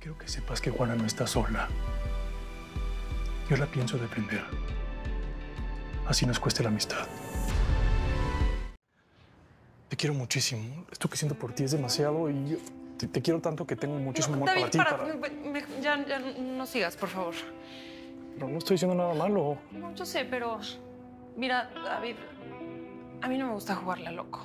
Quiero que sepas que Juana no está sola. Yo la pienso defender. Así nos cueste la amistad. Te quiero muchísimo. Esto que siento por ti es demasiado y yo te quiero tanto que tengo muchísimo amor David, para ti. Ya no sigas, por favor. Pero no estoy diciendo nada malo. No, yo sé, pero... Mira, David, a mí no me gusta jugarle a loco.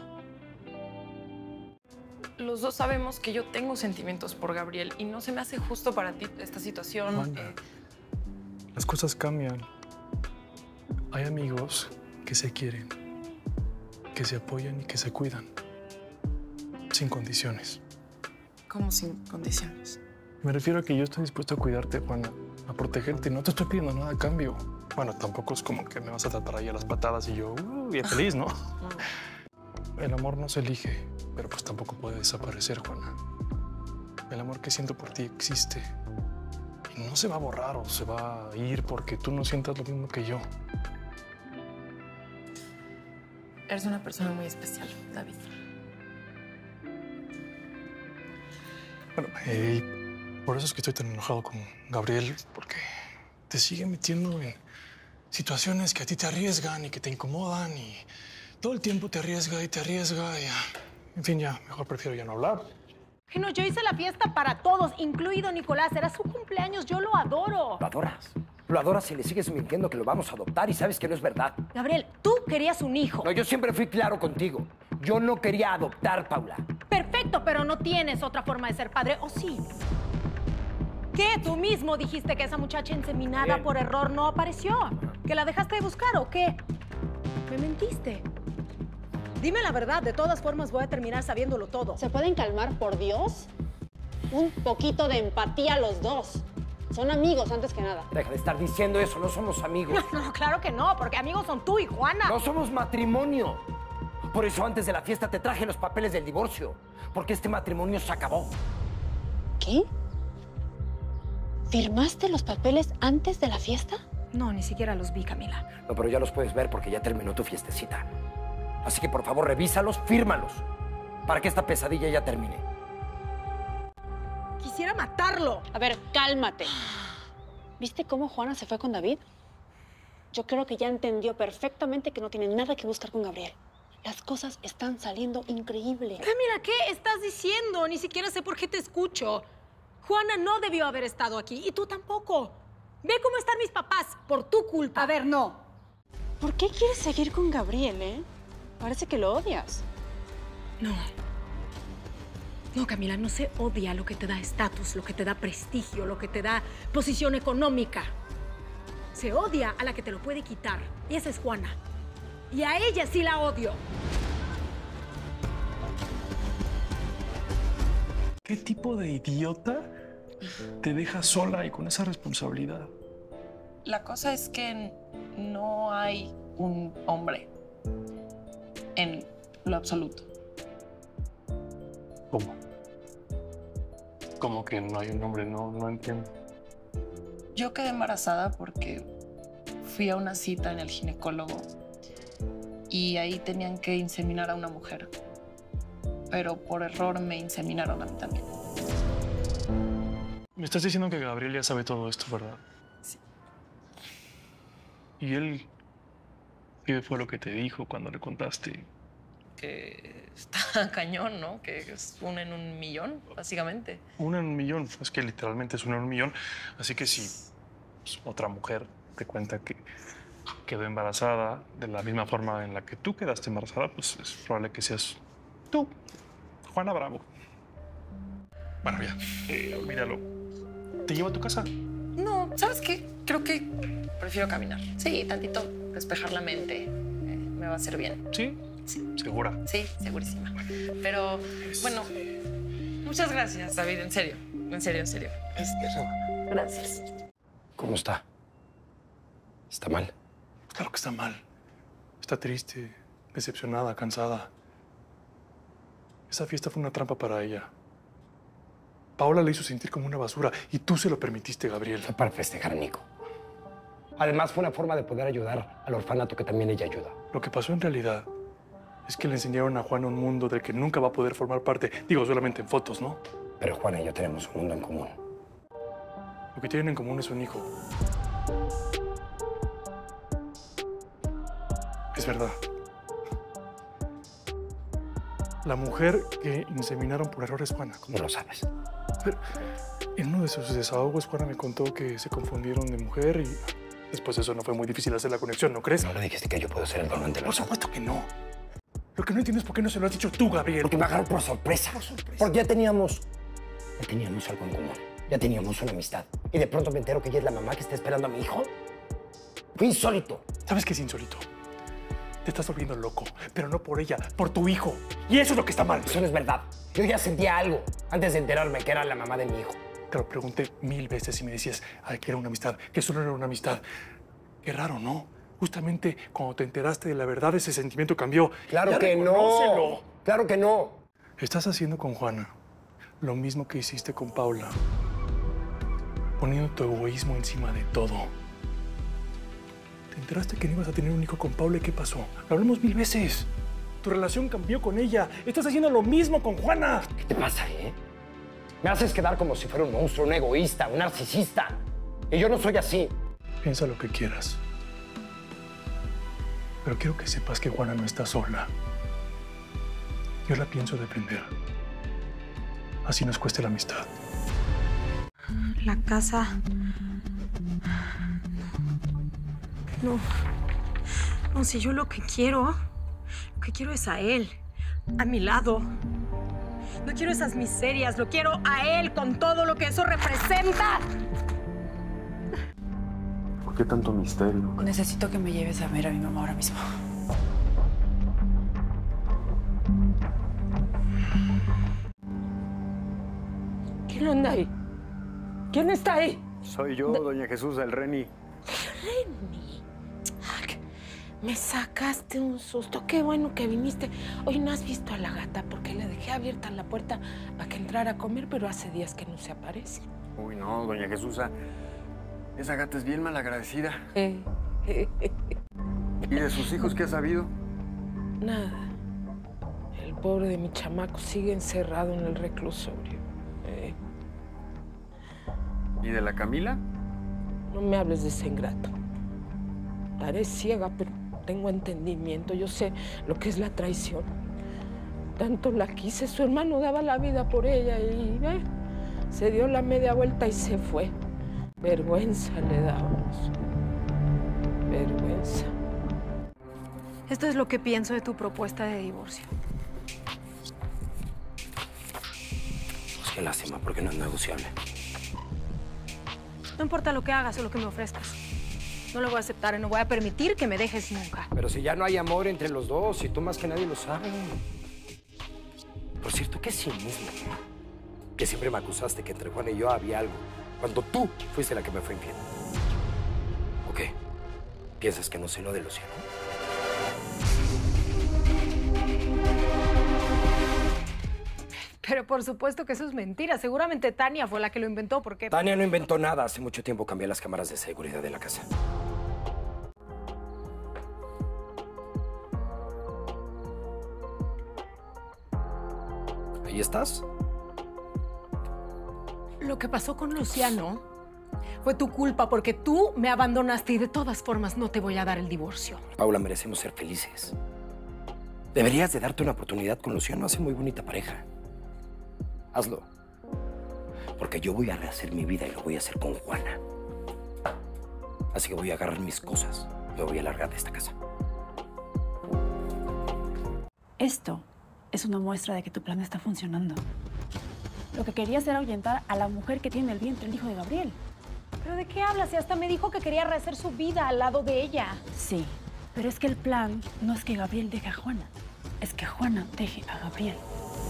Los dos sabemos que yo tengo sentimientos por Gabriel y no se me hace justo para ti esta situación. Juana, las cosas cambian. Hay amigos que se quieren, que se apoyan y que se cuidan. Sin condiciones. ¿Cómo sin condiciones? Me refiero a que yo estoy dispuesto a cuidarte, Juana, a protegerte. No te estoy pidiendo nada a cambio. Bueno, tampoco es como que me vas a tratar ahí a las patadas y yo, bien feliz, ¿no? El amor no se elige, pero pues tampoco puede desaparecer, Juana. El amor que siento por ti existe. Y no se va a borrar o se va a ir porque tú no sientas lo mismo que yo. Eres una persona muy especial, David. Bueno, por eso es que estoy tan enojado con Gabriel, porque te sigue metiendo en situaciones que a ti te arriesgan y que te incomodan y todo el tiempo te arriesga y te arriesga y... En fin, ya, mejor prefiero ya no hablar. Bueno, yo hice la fiesta para todos, incluido Nicolás. Era su cumpleaños, yo lo adoro. ¿Lo adoras? Lo adoras y le sigues mintiendo que lo vamos a adoptar y sabes que no es verdad. Gabriel, tú querías un hijo. No, yo siempre fui claro contigo. Yo no quería adoptar, Paula. Perfecto, pero no tienes otra forma de ser padre, ¿o sí? ¿Qué? Tú mismo dijiste que esa muchacha inseminada por error no apareció. ¿Que la dejaste de buscar o qué? Me mentiste. Dime la verdad, de todas formas voy a terminar sabiéndolo todo. ¿Se pueden calmar, por Dios? Un poquito de empatía los dos. Son amigos antes que nada. Deja de estar diciendo eso, no somos amigos. No, claro que no, porque amigos son tú y Juana. No somos matrimonio. Por eso antes de la fiesta te traje los papeles del divorcio. Porque este matrimonio se acabó. ¿Qué? ¿Firmaste los papeles antes de la fiesta? No, ni siquiera los vi, Camila. No, pero ya los puedes ver porque ya terminó tu fiestecita. Así que por favor revísalos, fírmalos. Para que esta pesadilla ya termine. Quisiera matarlo. A ver, cálmate. ¿Viste cómo Juana se fue con David? Yo creo que ya entendió perfectamente que no tiene nada que buscar con Gabriel. Las cosas están saliendo increíble. Camila, ¿qué estás diciendo? Ni siquiera sé por qué te escucho. Juana no debió haber estado aquí y tú tampoco. Ve cómo están mis papás por tu culpa. A ver, no. ¿Por qué quieres seguir con Gabriel, Parece que lo odias. No. No, Camila, no se odia lo que te da estatus, lo que te da prestigio, lo que te da posición económica. Se odia a la que te lo puede quitar. Y esa es Juana. Y a ella sí la odio. ¿Qué tipo de idiota te deja sola y con esa responsabilidad? La cosa es que no hay un hombre en lo absoluto. ¿Cómo? ¿Cómo que no hay un hombre? No entiendo. Yo quedé embarazada porque fui a una cita en el ginecólogo y ahí tenían que inseminar a una mujer. Pero por error me inseminaron a mí también. Me estás diciendo que Gabriel ya sabe todo esto, ¿verdad? Sí. ¿Y él qué fue lo que te dijo cuando le contaste? Que está cañón, ¿no? Que es uno en un millón, básicamente. Uno en un millón. Es que literalmente es uno en un millón. Así que si pues, otra mujer te cuenta que quedó embarazada de la misma forma en la que tú quedaste embarazada, pues es probable que seas tú, Juana Bravo. Bueno, ya, olvídalo. ¿Te llevo a tu casa? No, ¿sabes qué? Creo que prefiero caminar. Sí, tantito despejar la mente me va a hacer bien. ¿Sí? Sí. ¿Segura? Sí, segurísima. Pero, bueno, muchas gracias, David, en serio. En serio, en serio. Gracias. ¿Cómo está? ¿Está mal? Claro que está mal. Está triste, decepcionada, cansada. Esa fiesta fue una trampa para ella. Paola le hizo sentir como una basura y tú se lo permitiste, Gabriel. Fue para festejar a Nico. Además, fue una forma de poder ayudar al orfanato que también ella ayuda. Lo que pasó en realidad es que le enseñaron a Juana un mundo del que nunca va a poder formar parte. Digo, solamente en fotos, ¿no? Pero Juana y yo tenemos un mundo en común. Lo que tienen en común es un hijo. Es verdad. La mujer que inseminaron por error es Juana. ¿Cómo lo sabes? Pero en uno de sus desahogos, Juana me contó que se confundieron de mujer y después de eso no fue muy difícil hacer la conexión, ¿no crees? ¿No le dijiste que yo puedo ser el donante? Por supuesto que no. Lo que no entiendo es por qué no se lo has dicho tú, Gabriel. Porque me agarró por sorpresa. Porque ya teníamos algo en común. Ya teníamos una amistad. Y de pronto me entero que ella es la mamá que está esperando a mi hijo. Fue insólito. ¿Sabes qué es insólito? Te estás volviendo loco, pero no por ella, por tu hijo. Y eso es lo que está mal. Eso no es verdad. Yo ya sentía algo antes de enterarme que era la mamá de mi hijo. Te lo pregunté 1000 veces y me decías que era una amistad, que solo era una amistad. Qué raro, ¿no? Justamente cuando te enteraste de la verdad, ese sentimiento cambió. ¡Claro que no! ¡Claro que no! Estás haciendo con Juana lo mismo que hiciste con Paula. Poniendo tu egoísmo encima de todo. Te enteraste que no ibas a tener un hijo con Paula y ¿qué pasó? Lo hablamos 1000 veces. Tu relación cambió con ella. Estás haciendo lo mismo con Juana. ¿Qué te pasa, Me haces quedar como si fuera un monstruo, un egoísta, un narcisista. Y yo no soy así. Piensa lo que quieras. Pero quiero que sepas que Juana no está sola. Yo la pienso defender. Así nos cueste la amistad. La casa... No, si yo lo que quiero es a él, a mi lado. No quiero esas miserias, lo quiero a él con todo lo que eso representa. ¿Por qué tanto misterio? Necesito que me lleves a ver a mi mamá ahora mismo. ¿Quién anda ahí? ¿Quién está ahí? Soy yo, doña Jesús, el Reni. Reni. Me sacaste un susto. Qué bueno que viniste. Hoy no has visto a la gata porque le dejé abierta la puerta para que entrara a comer, pero hace días que no se aparece. Uy, no, doña Jesús. Esa gata es bien malagradecida. ¿Y de sus hijos qué ha sabido? Nada. El pobre de mi chamaco sigue encerrado en el reclusorio. ¿Y de la Camila? No me hables de ese ingrato. Estaré ciega, pero tengo entendimiento. Yo sé lo que es la traición. Tanto la quise, su hermano daba la vida por ella y se dio la media vuelta y se fue. Vergüenza le dábamos. Vergüenza. Esto es lo que pienso de tu propuesta de divorcio. Pues qué lástima, porque no es negociable. No importa lo que hagas o lo que me ofrezcas. No lo voy a aceptar y no voy a permitir que me dejes nunca. Pero si ya no hay amor entre los dos y tú más que nadie lo sabes. Por cierto, qué cinismo. Que siempre me acusaste que entre Juana y yo había algo, cuando tú fuiste la que me fue infiel. ¿O qué? ¿Piensas que no sé lo de Luciano? Pero por supuesto que eso es mentira. Seguramente Tania fue la que lo inventó porque... Tania no inventó nada. Hace mucho tiempo cambié las cámaras de seguridad de la casa. ¿Ahí estás? Lo que pasó con Luciano fue tu culpa porque tú me abandonaste y de todas formas no te voy a dar el divorcio. Paula, merecemos ser felices. Deberías de darte una oportunidad con Luciano. Hace muy bonita pareja. Hazlo. Porque yo voy a rehacer mi vida y lo voy a hacer con Juana. Así que voy a agarrar mis cosas. Me voy a largar de esta casa. Esto es una muestra de que tu plan está funcionando. Lo que querías era ahuyentar a la mujer que tiene el vientre, el hijo de Gabriel. ¿Pero de qué hablas? Y hasta me dijo que quería rehacer su vida al lado de ella. Sí, pero es que el plan no es que Gabriel deje a Juana. Es que Juana deje a Gabriel.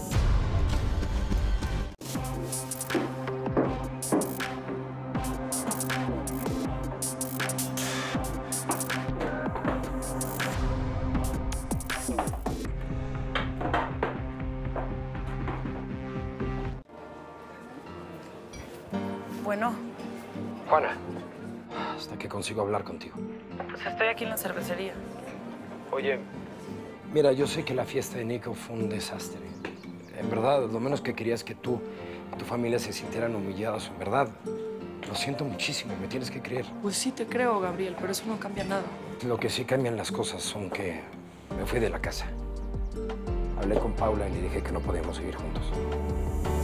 Bueno, Juana, hasta que consigo hablar contigo. pues estoy aquí en la cervecería. Oye, mira, yo sé que la fiesta de Nico fue un desastre. En verdad, lo menos que quería es que tú y tu familia se sintieran humillados. En verdad, Lo siento muchísimo, me tienes que creer. Pues sí te creo, Gabriel, pero eso no cambia nada. Lo que sí cambian las cosas son que me fui de la casa. Hablé con Paula y le dije que no podíamos seguir juntos.